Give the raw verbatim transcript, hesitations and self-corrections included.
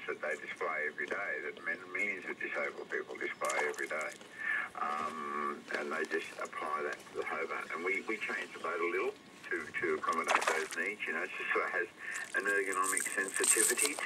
that they display every day, that millions of disabled people display every day. Um, and they just apply that to the Hobart. And we, we changed the boat a little to, to accommodate those needs, you know, so it has an ergonomic sensitivity